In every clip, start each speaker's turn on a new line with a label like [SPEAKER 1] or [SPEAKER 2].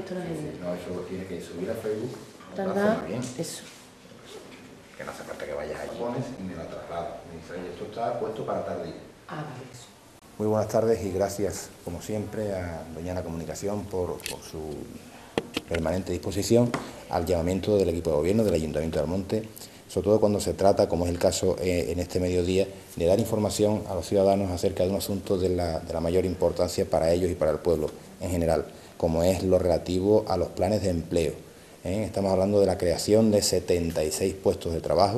[SPEAKER 1] puesto en la agenda.
[SPEAKER 2] No, eso lo tiene que subir a Facebook.
[SPEAKER 1] Tarda eso.
[SPEAKER 2] Que no hace falta que vayas allí. Pones y me la trasladas. Me dice, oye, esto está puesto para tarde.
[SPEAKER 1] Ah, vale, eso.
[SPEAKER 2] Muy buenas tardes y gracias, como siempre, a Doñana Comunicación por su permanente disposición al llamamiento del equipo de gobierno del Ayuntamiento de Almonte, sobre todo cuando se trata, como es el caso en este mediodía, de dar información a los ciudadanos acerca de un asunto de la mayor importancia para ellos y para el pueblo en general, como es lo relativo a los planes de empleo. Estamos hablando de la creación de 76 puestos de trabajo,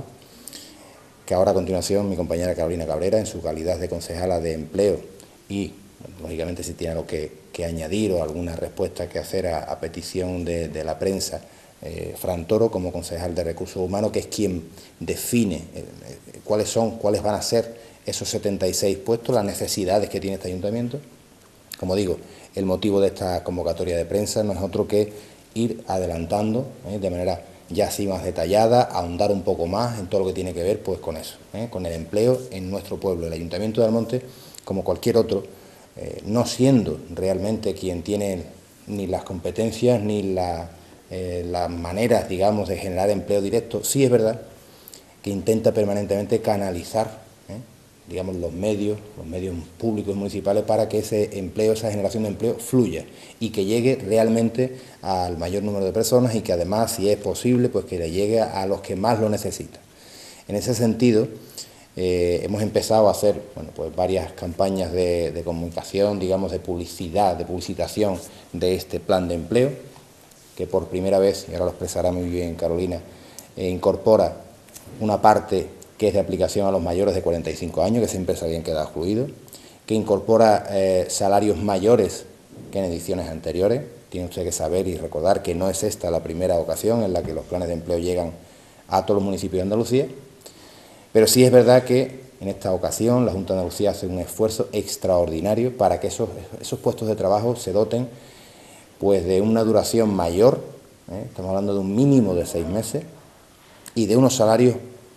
[SPEAKER 2] que ahora a continuación mi compañera Carolina Cabrera, en su calidad de concejala de empleo y, lógicamente, si tiene algo que añadir o alguna respuesta que hacer a petición de la prensa, Fran Toro, como concejal de Recursos Humanos, que es quien define cuáles van a ser esos 76 puestos, las necesidades que tiene este ayuntamiento. Como digo, el motivo de esta convocatoria de prensa no es otro que ir adelantando de manera ya así más detallada, ahondar un poco más en todo lo que tiene que ver pues con eso, con el empleo en nuestro pueblo. El Ayuntamiento de Almonte, como cualquier otro, no siendo realmente quien tiene ni las competencias ni las maneras, digamos, de generar empleo directo, sí es verdad que intenta permanentemente canalizar, digamos, los medios públicos y municipales para que ese empleo, esa generación de empleo fluya y que llegue realmente al mayor número de personas y que además, si es posible, pues que le llegue a los que más lo necesitan. En ese sentido, hemos empezado a hacer pues varias campañas de comunicación, digamos, de publicidad, de publicitación de este plan de empleo, que por primera vez, y ahora lo expresará muy bien Carolina, incorpora una parte que es de aplicación a los mayores de 45 años, que siempre se habían quedado excluidos, que incorpora salarios mayores que en ediciones anteriores. Tiene usted que saber y recordar que no es esta la primera ocasión en la que los planes de empleo llegan a todos los municipios de Andalucía, pero sí es verdad que en esta ocasión la Junta de Andalucía hace un esfuerzo extraordinario para que esos puestos de trabajo se doten pues de una duración mayor, estamos hablando de un mínimo de 6 meses, y de unos salarios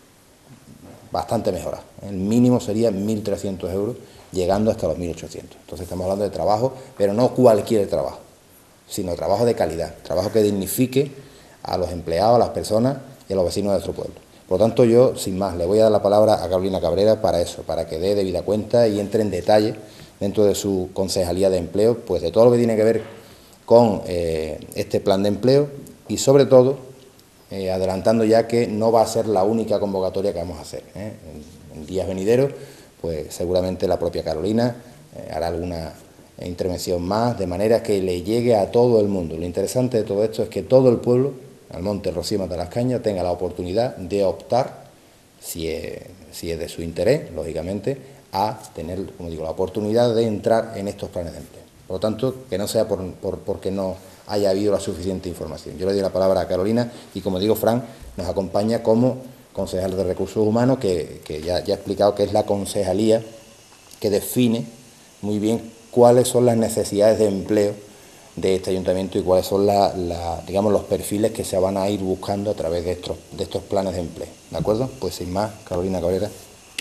[SPEAKER 2] bastante mejorados. El mínimo sería 1.300 euros, llegando hasta los 1.800. Entonces estamos hablando de trabajo, pero no cualquier trabajo, sino trabajo de calidad, trabajo que dignifique a los empleados, a las personas y a los vecinos de nuestro pueblo. Por lo tanto, yo, sin más, le voy a dar la palabra a Carolina Cabrera para eso, para que dé debida cuenta y entre en detalle dentro de su concejalía de empleo, pues de todo lo que tiene que ver con este plan de empleo y, sobre todo, adelantando ya que no va a ser la única convocatoria que vamos a hacer. En días venideros, pues seguramente la propia Carolina hará alguna intervención más, de manera que le llegue a todo el mundo. Lo interesante de todo esto es que todo el pueblo, Almonte, Rocío, Matalascaña, tenga la oportunidad de optar, si es de su interés, lógicamente, a tener, como digo, la oportunidad de entrar en estos planes de empleo. Por lo tanto, que no sea porque no haya habido la suficiente información. Yo le doy la palabra a Carolina y, como digo, Fran nos acompaña como concejal de Recursos Humanos, que ya ha explicado que es la concejalía que define muy bien cuáles son las necesidades de empleo de este ayuntamiento y cuáles son digamos, los perfiles que se van a ir buscando a través de estos planes de empleo. ¿De acuerdo? Pues sin más, Carolina Cabrera.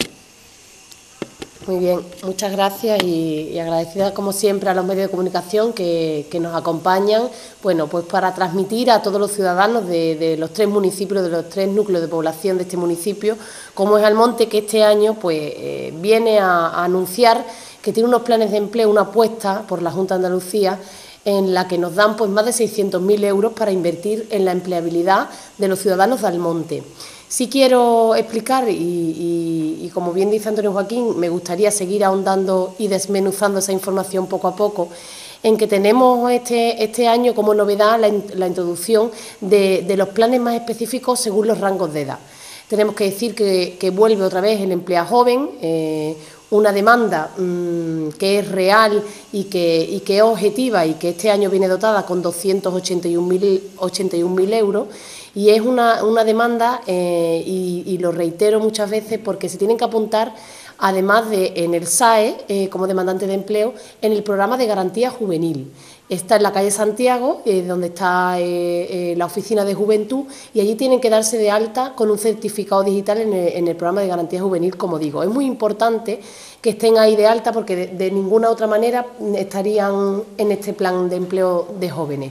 [SPEAKER 1] Muy bien, muchas gracias y agradecida como siempre a los medios de comunicación que nos acompañan, bueno, pues para transmitir a todos los ciudadanos de los 3 municipios, de los 3 núcleos de población de este municipio, como es Almonte, que este año pues viene a anunciar que tiene unos planes de empleo, una apuesta por la Junta de Andalucía, en la que nos dan pues más de 600.000 euros para invertir en la empleabilidad de los ciudadanos de Almonte. Sí quiero explicar, y como bien dice Antonio Joaquín, me gustaría seguir ahondando y desmenuzando esa información poco a poco, en que tenemos este año como novedad la introducción de los planes más específicos según los rangos de edad. Tenemos que decir que vuelve otra vez el empleo joven, una demanda que es real y que es objetiva y que este año viene dotada con 281.000 euros, y es una demanda, y lo reitero muchas veces, porque se tienen que apuntar, además de en el SAE, como demandante de empleo, en el programa de garantía juvenil. Está en la calle Santiago, donde está la oficina de juventud, y allí tienen que darse de alta con un certificado digital en el programa de garantía juvenil, como digo. Es muy importante que estén ahí de alta porque de ninguna otra manera estarían en este plan de empleo de jóvenes.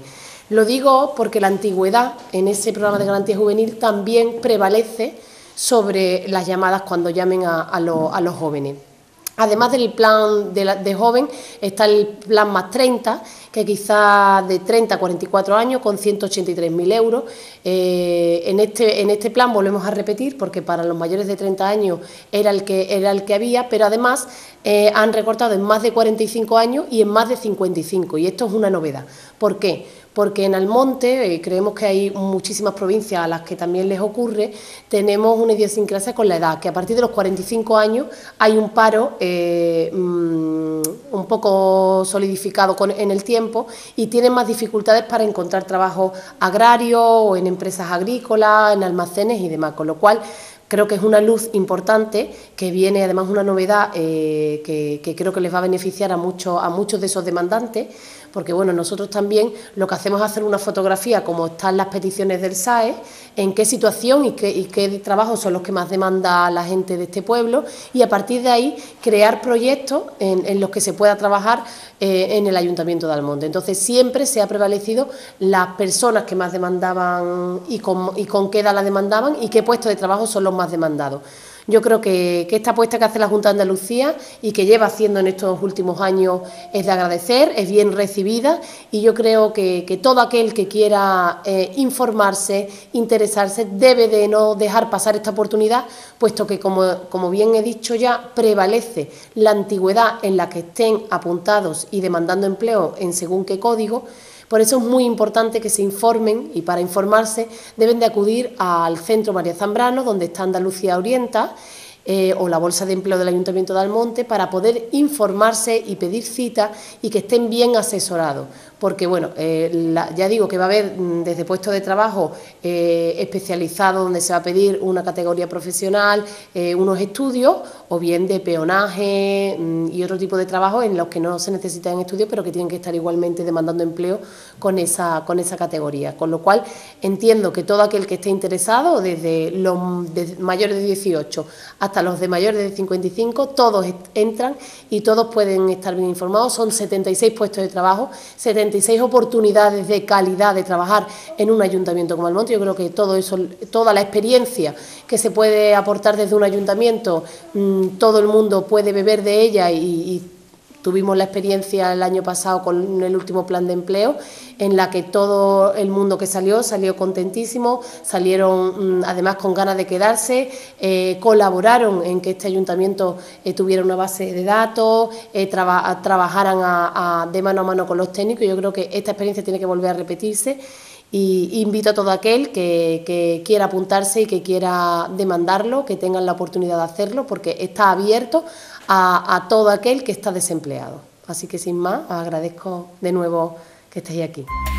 [SPEAKER 1] Lo digo porque la antigüedad en ese programa de garantía juvenil también prevalece sobre las llamadas cuando llamen a los jóvenes. Además del plan de joven, está el plan más 30, que quizás de 30 a 44 años, con 183.000 euros. En este plan volvemos a repetir, porque para los mayores de 30 años era el que había, pero además han recortado en más de 45 años y en más de 55, y esto es una novedad. ¿Por qué? Porque en Almonte, creemos que hay muchísimas provincias a las que también les ocurre, tenemos una idiosincrasia con la edad, que a partir de los 45 años hay un paro un poco solidificado en el tiempo y tienen más dificultades para encontrar trabajo agrario o en empresas agrícolas, en almacenes y demás, con lo cual creo que es una luz importante que viene, además una novedad que creo que les va a beneficiar a muchos de esos demandantes, porque bueno, nosotros también lo que hacemos es hacer una fotografía, como están las peticiones del SAE, en qué situación y qué trabajos son los que más demanda la gente de este pueblo, y a partir de ahí crear proyectos en los que se pueda trabajar en el Ayuntamiento de Almonte. Entonces siempre se ha prevalecido las personas que más demandaban y con qué edad la demandaban y qué puestos de trabajo son los más demandados. Yo creo que esta apuesta que hace la Junta de Andalucía y que lleva haciendo en estos últimos años es de agradecer, es bien recibida, y yo creo que todo aquel que quiera informarse, interesarse, debe de no dejar pasar esta oportunidad, puesto que, como bien he dicho ya, prevalece la antigüedad en la que estén apuntados y demandando empleo en según qué código. Por eso es muy importante que se informen, y para informarse deben de acudir al Centro María Zambrano, donde está Andalucía Orienta, o la Bolsa de Empleo del Ayuntamiento de Almonte, para poder informarse y pedir cita y que estén bien asesorados. Porque, bueno, ya digo que va a haber desde puestos de trabajo especializados donde se va a pedir una categoría profesional, unos estudios, o bien de peonaje y otro tipo de trabajo en los que no se necesitan estudios, pero que tienen que estar igualmente demandando empleo con esa categoría. Con lo cual, entiendo que todo aquel que esté interesado, desde los mayores de 18 hasta los de mayores de 55, todos entran y todos pueden estar bien informados. Son 76 puestos de trabajo, 76 oportunidades de calidad de trabajar en un ayuntamiento como Almonte. Yo creo que todo eso, toda la experiencia que se puede aportar desde un ayuntamiento, todo el mundo puede beber de ella, y tuvimos la experiencia el año pasado con el último plan de empleo, en la que todo el mundo que salió contentísimo, salieron además con ganas de quedarse, colaboraron en que este ayuntamiento tuviera una base de datos, trabajaran de mano a mano con los técnicos. Yo creo que esta experiencia tiene que volver a repetirse, y invito a todo aquel que quiera apuntarse y que quiera demandarlo, que tengan la oportunidad de hacerlo, porque está abierto a todo aquel que está desempleado. Así que sin más, agradezco de nuevo que estéis aquí.